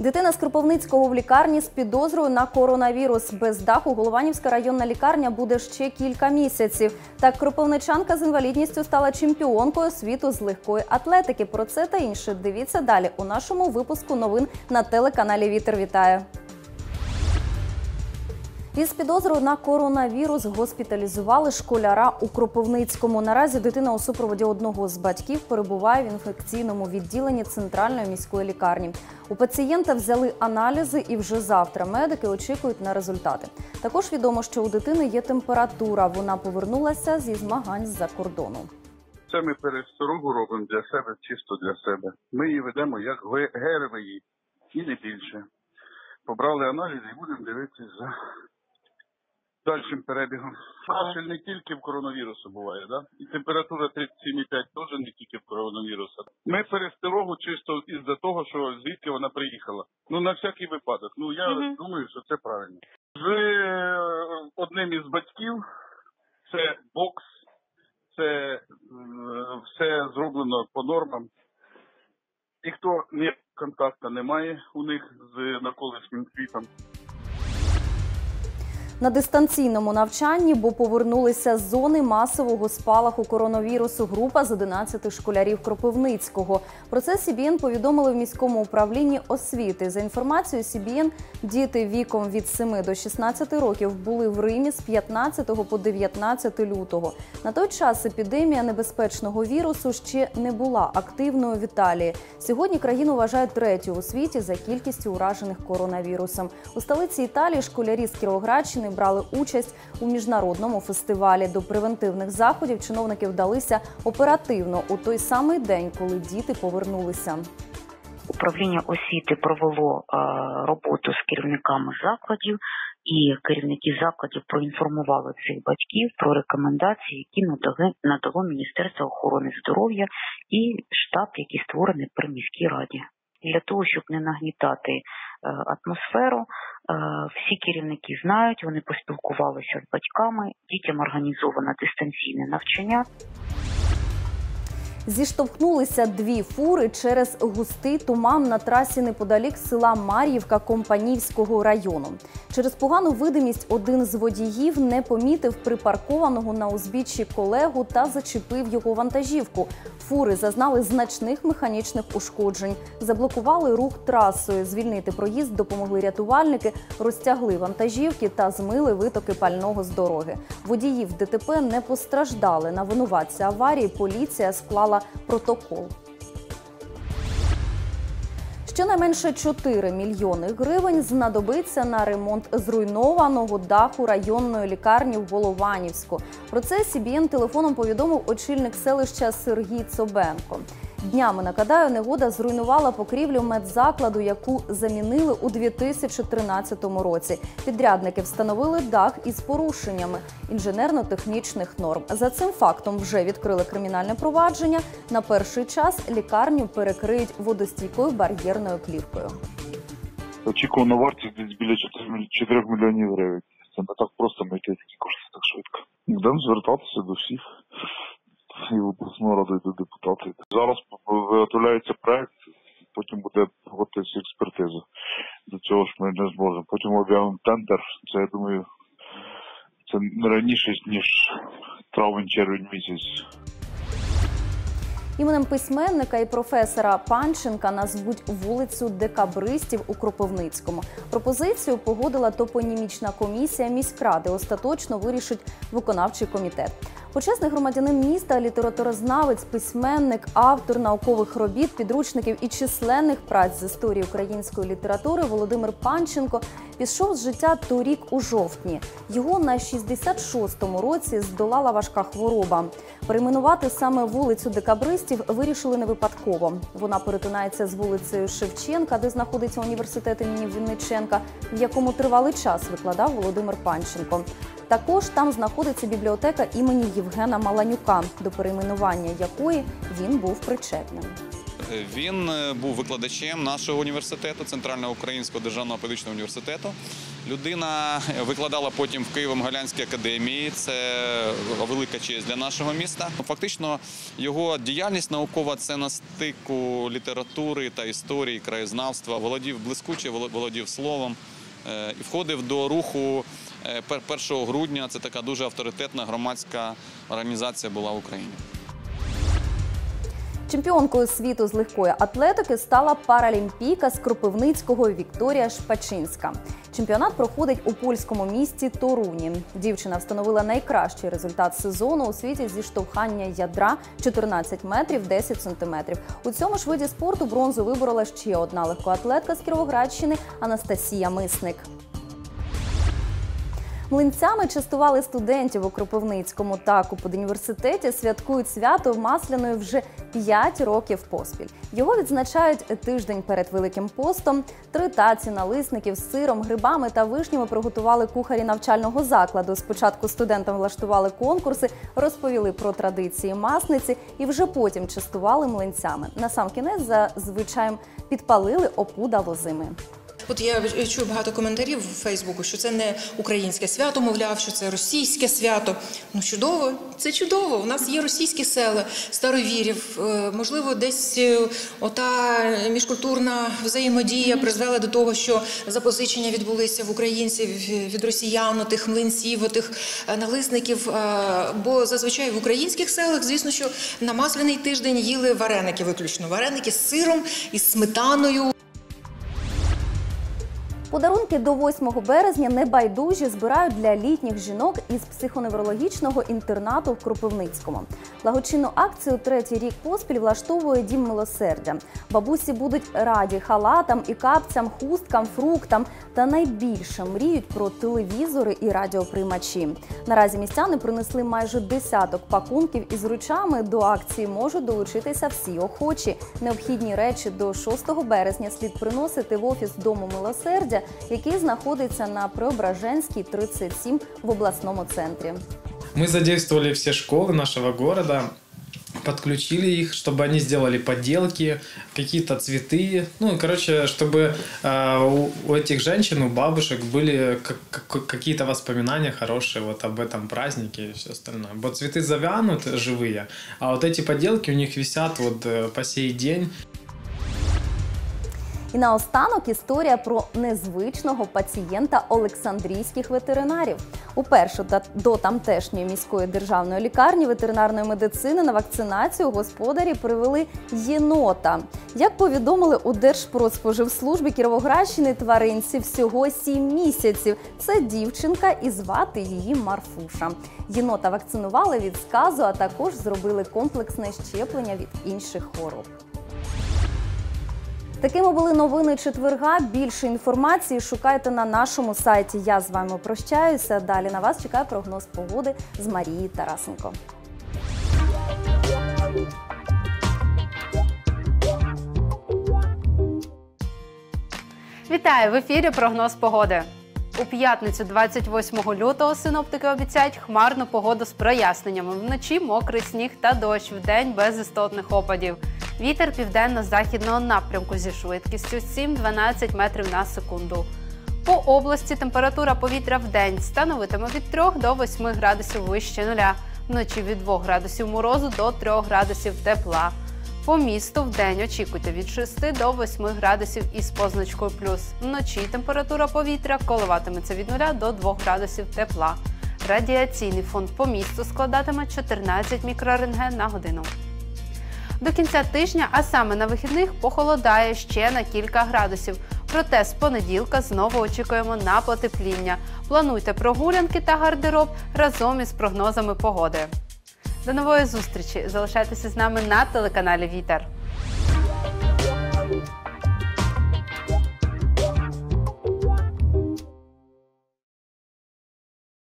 Дитина з Кропивницького в лікарні з підозрою на коронавірус. Без даху Голованівська районна лікарня буде ще кілька місяців. Так, кропивничанка з інвалідністю стала чемпіонкою світу з легкої атлетики. Про це та інше дивіться далі у нашому випуску новин на телеканалі «Вітер вітає». Із підозрою на коронавірус госпіталізували школяра у Кропивницькому. Наразі дитина у супроводі одного з батьків перебуває в інфекційному відділенні Центральної міської лікарні. У пацієнта взяли аналізи і вже завтра медики очікують на результати. Також відомо, що у дитини є температура. Вона повернулася зі змагань з-за кордону. Це ми пересторогу робимо для себе, чисто для себе. Ми її ведемо як ГРВІ і не більше. Побрали аналізи і будемо дивитися за дальшим перебігом. Кашель не тільки в коронавірусу буває, да? І температура 37,5 теж не тільки в коронавірусу. Ми пересторогу чисто із-за того, що звідки вона приїхала. Ну, на всякий випадок. Ну, я думаю, що це правильно. З одним із батьків, це бокс, це все зроблено по нормам. Ніхто ніякого контакту немає у них з навколишнім світом. На дистанційному навчанні, бо повернулися з зони масового спалаху коронавірусу група з 11 школярів Кропивницького. Про це СІБІН повідомили в міському управлінні освіти. За інформацією СІБІН, діти віком від 7 до 16 років були в Римі з 15 по 19 лютого. На той час епідемія небезпечного вірусу ще не була активною в Італії. Сьогодні країну вважають третьою у світі за кількістю уражених коронавірусом. У столиці Італії школярі з Кіровоградщини брали участь у міжнародному фестивалі. До превентивних заходів чиновники вдалися оперативно у той самий день, коли діти повернулися. Управління освіти провело роботу з керівниками закладів, і керівники закладів проінформували цих батьків про рекомендації, які надало Міністерство охорони здоров'я і штаб, який створений при міській раді. Для того, щоб не нагнітати атмосферу, всі керівники знають, вони поспілкувалися з батьками, дітям організовано дистанційне навчання. Зіштовхнулися дві фури через густий туман на трасі неподалік села Мар'ївка Компанівського району. Через погану видимість один з водіїв не помітив припаркованого на узбіччі колегу та зачепив його вантажівку. Фури зазнали значних механічних ушкоджень. Заблокували рух трасою. Звільнити проїзд допомогли рятувальники, розтягли вантажівки та змили витоки пального з дороги. Водіїв ДТП не постраждали. На винуватця аварії поліція склала протокол. Щонайменше 4 мільйони гривень знадобиться на ремонт зруйнованого даху районної лікарні в Голованівську. Про це СІБІН телефоном повідомив очільник селища Сергій Цобенко. Днями, нагадаю, негода зруйнувала покрівлю медзакладу, яку замінили у 2013 році. Підрядники встановили дах із порушеннями інженерно-технічних норм. За цим фактом вже відкрили кримінальне провадження. На перший час лікарню перекриють водостійкою бар'єрною плівкою. Очікувана вартість десь біля 4 мільйонів гривень. Це не так просто знайти такі кошти так швидко. Будемо звертатися до всіх. І в обласну раду, і до депутатів. Зараз виготовляється проект, потім буде проводитися експертиза. До цього ж ми не зможемо. Потім об'явимо тендер. Це, я думаю, це не раніше, ніж травень-червень місяць. Іменем письменника і професора Панченка назвуть вулицю Декабристів у Кропивницькому. Пропозицію погодила топонімічна комісія міськради. Остаточно вирішить виконавчий комітет. Почесний громадянин міста, літературознавець, письменник, автор наукових робіт, підручників і численних праць з історії української літератури Володимир Панченко пішов з життя торік у жовтні. Його на 66-му році здолала важка хвороба. Перейменувати саме вулицю Декабристів вирішили не випадково. Вона перетинається з вулицею Шевченка, де знаходиться університет імені Вінниченка, в якому тривалий час викладав Володимир Панченко. Також там знаходиться бібліотека імені Євгена Маланюка, до перейменування якої він був причетним. Він був викладачем нашого університету, Центрального українського державного педагогічного університету. Людина викладала потім в Києво-Могилянській академії, це велика честь для нашого міста. Фактично його діяльність наукова – це на стику літератури та історії, краєзнавства, володів блискуче, володів словом і входив до руху 1 грудня, це така дуже авторитетна громадська організація була в Україні. Чемпіонкою світу з легкої атлетики стала паралімпійка з Кропивницького Вікторія Шпачинська. Чемпіонат проходить у польському місті Торуні. Дівчина встановила найкращий результат сезону у світі зі штовхання ядра 14 метрів 10 сантиметрів. У цьому ж виді спорту бронзу виборола ще одна легкоатлетка з Кіровоградщини Анастасія Мисник. Млинцями частували студентів у Кропивницькому. Так, у педуніверситеті святкують свято Масляної вже 5 років поспіль. Його відзначають тиждень перед Великим постом. 3 таці налисників з сиром, грибами та вишнями приготували кухарі навчального закладу. Спочатку студентам влаштували конкурси, розповіли про традиції масниці і вже потім частували млинцями. Насамкінець за звичаєм підпалили опуда лозими. От я чую багато коментарів в Фейсбуку, що це не українське свято, мовляв, що це російське свято. Ну чудово, це чудово. У нас є російські села, старовірів. Можливо, десь ота міжкультурна взаємодія призвела до того, що запозичення відбулися в українців від росіян, тих млинців, тих налисників. Бо зазвичай в українських селах, звісно, що на Масляний тиждень їли вареники виключно. Вареники з сиром, із сметаною. Подарунки до 8 березня небайдужі збирають для літніх жінок із психоневрологічного інтернату в Кропивницькому. Благочинну акцію 3-й рік поспіль влаштовує Дім милосердя. Бабусі будуть раді халатам і капцям, хусткам, фруктам та найбільше мріють про телевізори і радіоприймачі. Наразі містяни принесли майже десяток пакунків із речами. До акції можуть долучитися всі охочі. Необхідні речі до 6 березня слід приносити в офіс Дому милосердя, який знаходиться на Преображенській, 37 в обласному центрі. Мы задействовали все школы нашего города, подключили их, чтобы они сделали поделки, какие-то цветы. Ну, и, короче, чтобы у этих женщин, у бабушек были какие-то воспоминания хорошие вот об этом празднике и все остальное. Вот цветы завянут живые, а вот эти поделки у них висят вот по сей день. І наостанок історія про незвичного пацієнта олександрійських ветеринарів. Уперше до тамтешньої міської державної лікарні ветеринарної медицини на вакцинацію господарі привели єнота. Як повідомили у Держпродспоживслужбі Кіровоградщини, тваринці всього 7 місяців. Це дівчинка і звати її Марфуша. Єнота вакцинували від сказу, а також зробили комплексне щеплення від інших хвороб. Такими були новини четверга. Більше інформації шукайте на нашому сайті. Я з вами прощаюся. Далі на вас чекає прогноз погоди з Марії Тарасенко. Вітаю! В ефірі прогноз погоди. У п'ятницю 28 лютого синоптики обіцяють хмарну погоду з проясненнями. Вночі мокрий сніг та дощ, вдень без істотних опадів. Вітер південно-західного напрямку зі швидкістю 7-12 метрів на секунду. По області температура повітря вдень становитиме від 3 до 8 градусів вище нуля. Вночі від 2 градусів морозу до 3 градусів тепла. По місту вдень очікуйте від 6 до 8 градусів із позначкою плюс. Вночі температура повітря коливатиметься від 0 до 2 градусів тепла. Радіаційний фон по місту складатиме 14 мікрорентген на годину. До кінця тижня, а саме на вихідних, похолодає ще на кілька градусів. Проте з понеділка знову очікуємо на потепління. Плануйте прогулянки та гардероб разом із прогнозами погоди. До нової зустрічі! Залишайтеся з нами на телеканалі Вітер.